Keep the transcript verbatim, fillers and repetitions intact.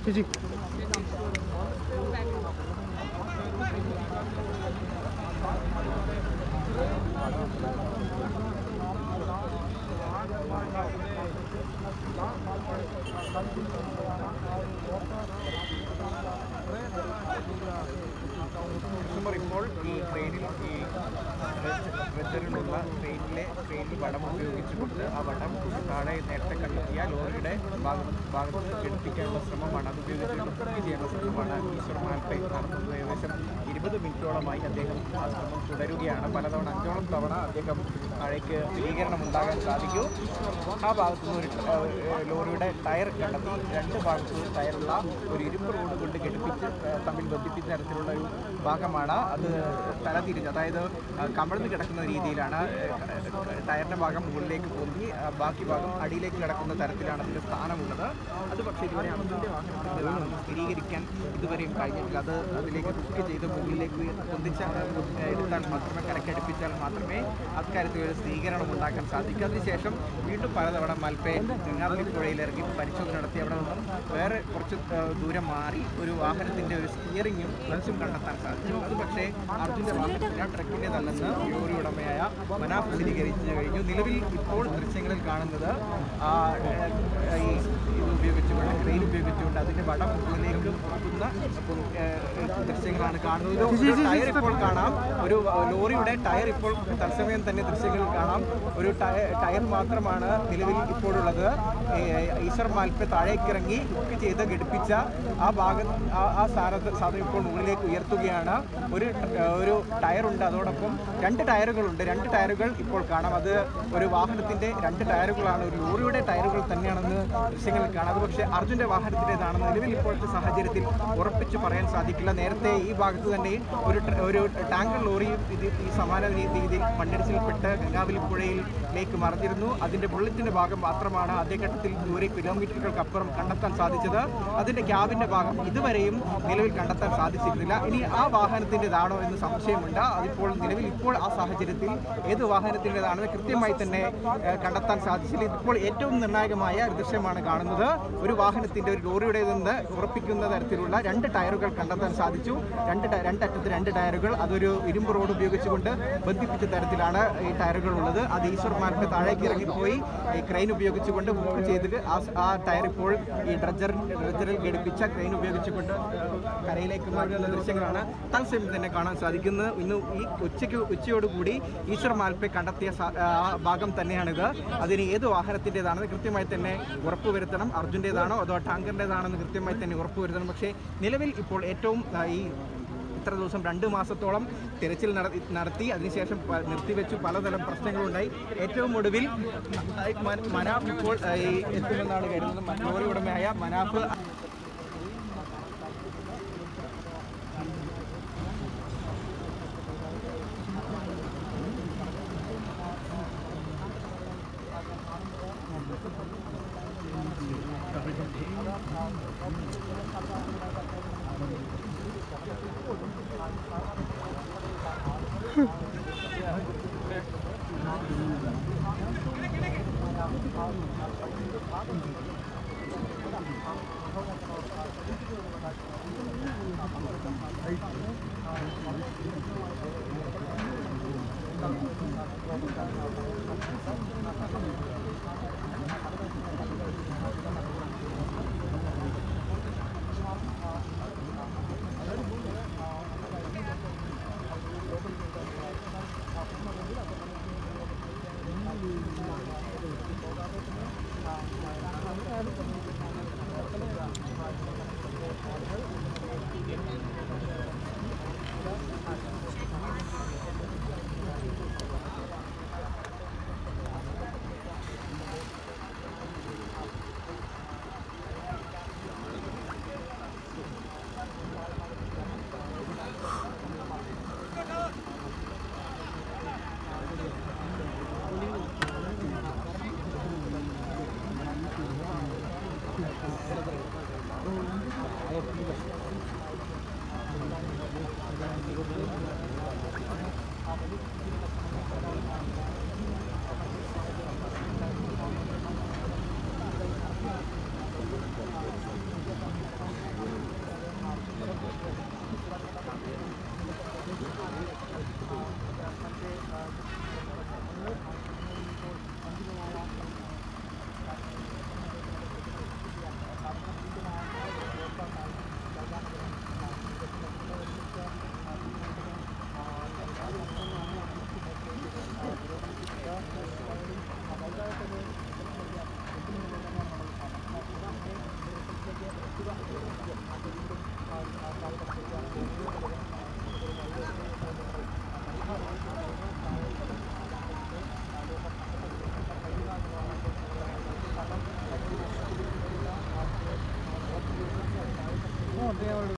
जी ഇപ്പോൾ ഈ ട്രെയിനിൽ ഈ വെച്ചറിനുള്ള ട്രെയിനിലെ ട്രെയിനിൽ വടം ഉപയോഗിച്ചുകൊണ്ട് ആ വടം താഴെ നേരത്തെ കണ്ടെത്തിയ ലോറിയുടെ ഭാഗത്ത് ഭാഗത്ത് ഘടിപ്പിക്കാനുള്ള ശ്രമമാണ്. അത് ഉപയോഗിച്ചുകൊണ്ട് ബുക്ക് ചെയ്യാനുള്ള ശ്രമമാണ് ഈശ്വർ മാൽപ്പെ നടത്തുന്നത്. ഏകദേശം ഇരുപത് മിനിറ്റോളമായി അദ്ദേഹം ആ ശ്രമം തുടരുകയാണ്. പലതവണ അഞ്ചോളം തവണ അദ്ദേഹം താഴേക്ക് സ്ഥിരീകരണം ഉണ്ടാകാൻ സാധിക്കും. ആ ഭാഗത്തു നിന്ന് ഒരു ലോറിയുടെ ടയർ കണ്ടെത്തി രണ്ട് ഭാഗത്തും ടയറുള്ള ഒരു ഇരുമ്പ് റോഡ് കൊണ്ട് ഘടിപ്പിച്ച് തമ്മിൽ ബന്ധിപ്പിച്ച തരത്തിലുള്ള ഒരു ഭാഗമാണ്. അത് തലതിരിഞ്ഞ്, അതായത് കമഴ്ന്ന് കിടക്കുന്ന രീതിയിലാണ് ടയറിൻ്റെ ഭാഗം മുകളിലേക്ക് പൊന്തി ബാക്കി ഭാഗം അടിയിലേക്ക് കിടക്കുന്ന തരത്തിലാണ് അതിൻ്റെ സ്ഥാനമുള്ളത്. അത് പക്ഷേ ഇതുവരെ അർജുൻ്റെ വാഹനത്തിൻ്റെതാണെന്ന് സ്ഥിരീകരിക്കാൻ ഇതുവരെയും കഴിഞ്ഞിട്ടില്ല. അത് അതിലേക്ക് ബുക്ക് ചെയ്ത് മുകളിലേക്ക് പൊന്തിച്ച എടുത്താൽ മാത്രമേ കരക്കടുപ്പിച്ചാൽ മാത്രമേ അക്കാര്യത്തിൽ ഒരു സ്ഥിരീകരണം ഉണ്ടാക്കാൻ സാധിക്കൂ. അതിനുശേഷം വീണ്ടും പലതവണ മാൽപ്പെ ഗംഗാവലി പുഴയിലിറങ്ങി പരിശോധന നടത്തി അവിടെ നിന്നും വേറെ കുറച്ച് ദൂരം മാറി ഒരു വാഹനത്തിൻ്റെ ഒരു സ്റ്റിയറിങ്ങും ക്ലച്ചും കണ്ടെത്താൻ സാധിച്ചു. അത് പക്ഷേ അർജുൻ്റെ വാഹനത്തിൻ്റെ ട്രക്കിൻ്റെതല്ലെന്ന് ലോറി ഉടമയായ മനാഫ് സ്ഥിരീകരിച്ചു കഴിഞ്ഞു. നിലവിൽ ഇപ്പോൾ ദൃശ്യങ്ങളിൽ കാണുന്നത് ഈ ഇത് ഉപയോഗിച്ചുകൊണ്ട് ട്രെയിൻ ഉപയോഗിച്ചുകൊണ്ട് അതിൻ്റെ വടം മുകളിലേക്ക് പോകുന്ന ദൃശ്യങ്ങളാണ് കാണുന്നത്. ഒരു ടയർ ഇപ്പോൾ കാണാം, ഒരു ലോറിയുടെ ടയർ ഇപ്പോൾ തത്സമയം തന്നെ ദൃശ്യങ്ങളിൽ കാണാം. ഒരു ടയർ മാത്രമാണ് നിലവിൽ ഇപ്പോഴുള്ളത്. ഈശ്വർ മാൽപ്പെ താഴേക്കിറങ്ങി ബുക്ക് ചെയ്ത് ഘടിപ്പിച്ച ആ ഭാഗം ആ സാധനം സാധനം ഇപ്പോൾ മുകളിലേക്ക് ഉയർത്തുകയാണ്. ഒരു ഒരു ടയറുണ്ട്, അതോടൊപ്പം രണ്ട് ടയറുകളുണ്ട്. രണ്ട് ടയറുകൾ ഇപ്പോൾ കാണാം. അത് ഒരു വാഹനത്തിൻ്റെ രണ്ട് ടയറുകളാണ്, ഒരു ലോറിയുടെ ടയറുകൾ തന്നെയാണെന്ന് ദൃശ്യങ്ങളിൽ കാണാം. അത് പക്ഷേ അർജുൻ്റെ വാഹനത്തിൻ്റെതാണെന്ന് നിലവിൽ ഇപ്പോഴത്തെ സാഹചര്യത്തിൽ ഉറപ്പിച്ച് പറയാൻ സാധിക്കില്ല. നേരത്തെ ഈ ഭാഗത്ത് തന്നെ ഒരു ഒരു ടാങ്കർ ലോറി ഇത് ഈ സമാന രീതിയിൽ മണ്ണിടിച്ചിൽപ്പെട്ട് ഗംഗാവലി പുഴയിലേക്ക് മറിഞ്ഞിരുന്നു. അതിൻ്റെ ബുള്ളറ്റിൻ്റെ ഭാഗം മാത്രമാണ് ആദ്യഘട്ടത്തിൽ ദൂരെ കിലോമീറ്ററുകൾക്കപ്പുറം കണ്ടെത്താൻ സാധിച്ചത്. അതിൻ്റെ ക്യാബിൻ്റെ ഭാഗം ഇതുവരെയും നിലവിൽ കണ്ടെത്താൻ സാധിച്ചിരുന്നില്ല. ഇനി ആ വാഹനത്തിൻ്റെതാണോ എന്ന് സംശയമുണ്ട്. അതിപ്പോൾ നിലവിൽ ഇപ്പോൾ ആ സാഹചര്യത്തിൽ ഏത് വാഹനത്തിൻ്റെതാണെന്ന് കൃത്യമായി തന്നെ കണ്ടെത്താൻ സാധിച്ചില്ല. ഇപ്പോൾ ഏറ്റവും നിർണായകമായ ദൃശ്യമാണ് കാണുന്നത്. ഒരു വാഹനത്തിൻ്റെ ഒരു ലോറിയുടേതെന്ന് ഉറപ്പിക്കുന്ന തരത്തിലുള്ള രണ്ട് ടയറുകൾ കണ്ടെത്താൻ സാധിച്ചു. രണ്ട് രണ്ടറ്റത്ത് രണ്ട് ടയറുകൾ, അതൊരു ഇരുമ്പ് റോഡ് ഉപയോഗിച്ചുകൊണ്ട് ബന്ധിപ്പിച്ച തരത്തിലാണ് ഈ ടയറുകൾ ഉള്ളത്. അത് ഈശ്വർ മാൽപ്പെ താഴേക്ക് ഇറങ്ങിപ്പോയി ഈ ക്രെയിൻ ഉപയോഗിച്ചുകൊണ്ട് ബുക്ക് ചെയ്തിട്ട് ആ ആ ടയർ ഇപ്പോൾ ഈ ഡ്രഡ്ജർ ഡ്രഡ്ജറിൽ ഘടിപ്പിച്ച ക്രെയിൻ ഉപയോഗിച്ചുകൊണ്ട് കരയിലേക്ക് മാറ്റുന്ന ദൃശ്യങ്ങളാണ് തത്സമയം തന്നെ കാണാൻ സാധിക്കുന്നത്. ഇന്ന് ഈ ഉച്ചയ്ക്ക് ഉച്ചയോടുകൂടി ഈശ്വർ മാൽപ്പെ കണ്ടെത്തിയ ഭാഗം തന്നെയാണിത്. അതിന് ഏത് വാഹനത്തിൻ്റെതാണെന്ന് കൃത്യമായി തന്നെ ഉറപ്പുവരുത്തണം. അർജുൻ്റേതാണോ അതോ ടാങ്കറിൻ്റെതാണെന്ന് കൃത്യമായി തന്നെ ഉറപ്പുവരുത്തണം. പക്ഷേ നിലവിൽ ഇപ്പോൾ ഏറ്റവും ഈ ഇത്ര ദിവസം രണ്ട് മാസത്തോളം തിരച്ചിൽ നടത്തി അതിനുശേഷം നിർത്തിവെച്ചു. പലതരം പ്രശ്നങ്ങളുണ്ടായി. ഏറ്റവും ഒടുവിൽ മനാഫ് ഇപ്പോൾ എത്തുമെന്നാണ് കരുതുന്നത്. ലോറി ഉടമയായ മനാഫ് Oh, they are